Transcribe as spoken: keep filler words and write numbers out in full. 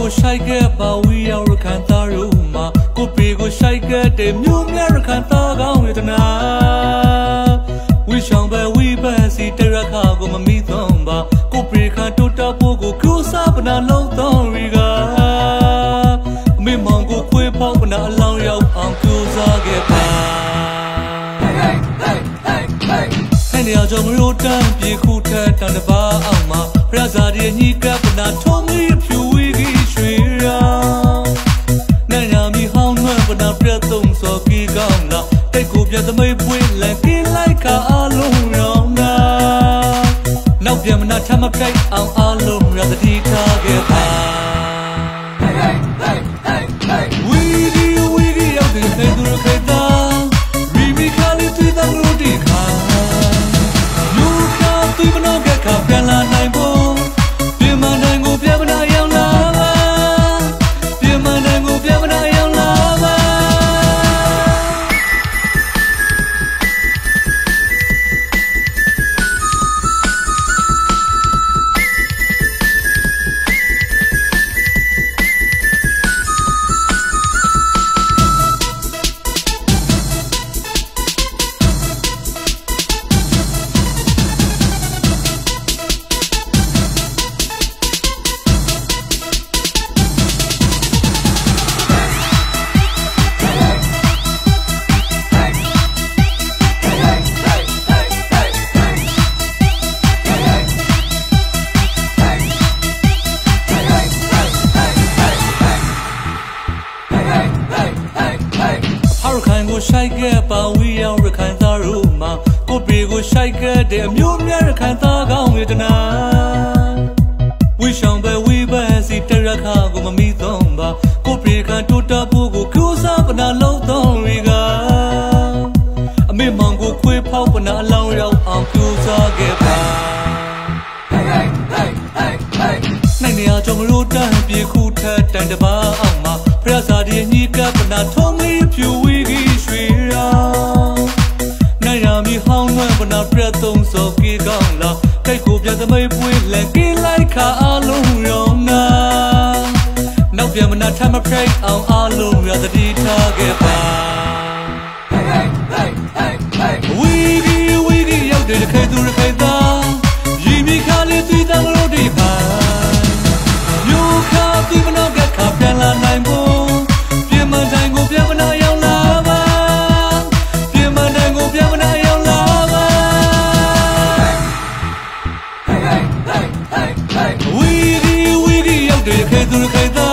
ကိုရှိုက်ကပါဝီရောက်ရခံသားရုံမှာကိုပေကိုရှိုက်ကတဲ့မြို့များရခံသားကောင်းဝေဒနာဝီဆောင်ပဲဝီပဲစီတရခါကိုမမီတော့ပါကိုပေခါတိုတာပိုကိုကျူစာပနာလုံးတော့ရီကအမေမောင်ကိုခွေးပေါက်ပနာအလောင်းရောက်အောင်ကျူစားခဲ့ပါနေရာကြောင့်ရိုးတန်းပြေခုထက်တန်တပါအောင်မှာဖရဇာဒီညိကပနာထုံးလေးဖြူဝီကြီးရွှေရောင်နိုင်ရမီဟောင်းနှံ့ပနာပြတ်သုံးစော်ကြီးကောင်းလာတိတ်ကိုပြတ်သမိတ်ပွေးလက်ကင်းလိုက်ခါအလုံးရောင်နာနောက်ပြန်မနာထမပြိုက်အောင်အလုံးရသတိထားခဲ့ပါဝီဒီဝီဒီရောက်တဲ့ခေသူခေတာရီမီခါလေးတွေ့တဲ့လူဒီခါသူမနောကခပြန်လာနိုင်ဖို့ပြင်မနိုင်ကိုပြမနာရောက်လာပါပြင်မနိုင်ကိုပြမနာရောက်လာပါရှိုက်ကပါဝီရောက်ရခိုင်သားရုံမှာကိုပေကိုရှိုက်ခဲ့တဲ့အမျိုးများရခိုင်သားကောင်းဝေဒနာဝီဆောင်ပဲဝီပဲစီတရခါကိုမမီတော့ပါကိုပေခါတိုတာဖို့ကိုကျူစာပနာလုံးတော့ရီကအမေမောင်ကိုခွေးဖောက်ပနာအလောင်းရောက်အောင်ကျူစားခဲ့ပါနိုင်နေရာကြောင့်ရိုးတန်းပြေခုထက်တန်တပါအောင်မှာဖရဇာဒီညိကပနာထုံးလေးဖြူဝီကြီးရွှေရောင်နိုင်ရမီဟောင်းနှံ့ပနာပြတ်သုံးစော်ကြီးကောင်းလာတိတ်ကိုပြတ်သမိတ်ပွေးလက်ကင်းလိုက်ခါအလုံးရောင်နာနောက်ပြန်မနာထမပြိုက်အောင်အလုံးရသတိထားခဲ့ပါဝီဒီဝီဒီရောက်တဲ့ခေသူခေတာရီမီခါလေးသွေးတန်းလို့ဒီပါမျိုးခါသူမနောကခါပြန်လာနိုင်ဖို့ပြင်မတိုင်းကိုပြန်မနာရောက်လာပါပြင်မတိုင်းကိုပြန်မနာရောက်လာပါဝီဒီဝီဒီရောက်တဲ့ခေသူခေတာ